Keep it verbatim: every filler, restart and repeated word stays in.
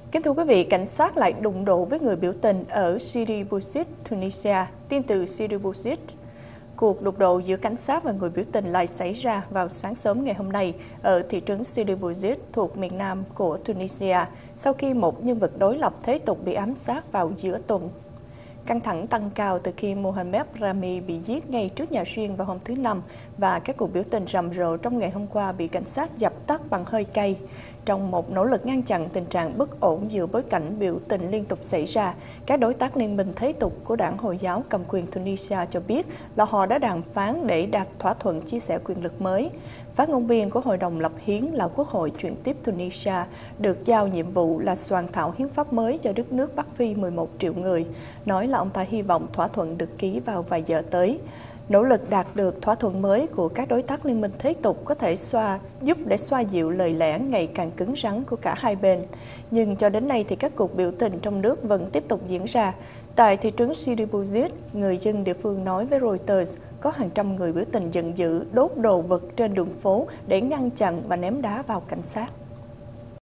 Kính thưa quý vị, cảnh sát lại đụng độ với người biểu tình ở Sidi Bouzid, Tunisia. Tin từ Sidi Bouzid. Cuộc đụng độ giữa cảnh sát và người biểu tình lại xảy ra vào sáng sớm ngày hôm nay ở thị trấn Sidi Bouzid thuộc miền nam của Tunisia sau khi một nhân vật đối lập thế tục bị ám sát vào giữa tuần. Căng thẳng tăng cao từ khi Mohamed Rami bị giết ngay trước nhà riêng vào hôm thứ Năm và các cuộc biểu tình rầm rộ trong ngày hôm qua bị cảnh sát dập tắt bằng hơi cay. Trong một nỗ lực ngăn chặn tình trạng bất ổn giữa bối cảnh biểu tình liên tục xảy ra, các đối tác liên minh thế tục của đảng Hồi giáo cầm quyền Tunisia cho biết là họ đã đàm phán để đạt thỏa thuận chia sẻ quyền lực mới. Phát ngôn viên của Hội đồng lập hiến là Quốc hội chuyển tiếp Tunisia được giao nhiệm vụ là soạn thảo hiến pháp mới cho đất nước Bắc Phi mười một triệu người, nói là ông ta hy vọng thỏa thuận được ký vào vài giờ tới. Nỗ lực đạt được thỏa thuận mới của các đối tác liên minh thế tục có thể xoa giúp để xoa dịu lời lẽ ngày càng cứng rắn của cả hai bên. Nhưng cho đến nay thì các cuộc biểu tình trong nước vẫn tiếp tục diễn ra. Tại thị trấn Sidi Bouzid, người dân địa phương nói với Reuters có hàng trăm người biểu tình giận dữ đốt đồ vật trên đường phố để ngăn chặn và ném đá vào cảnh sát.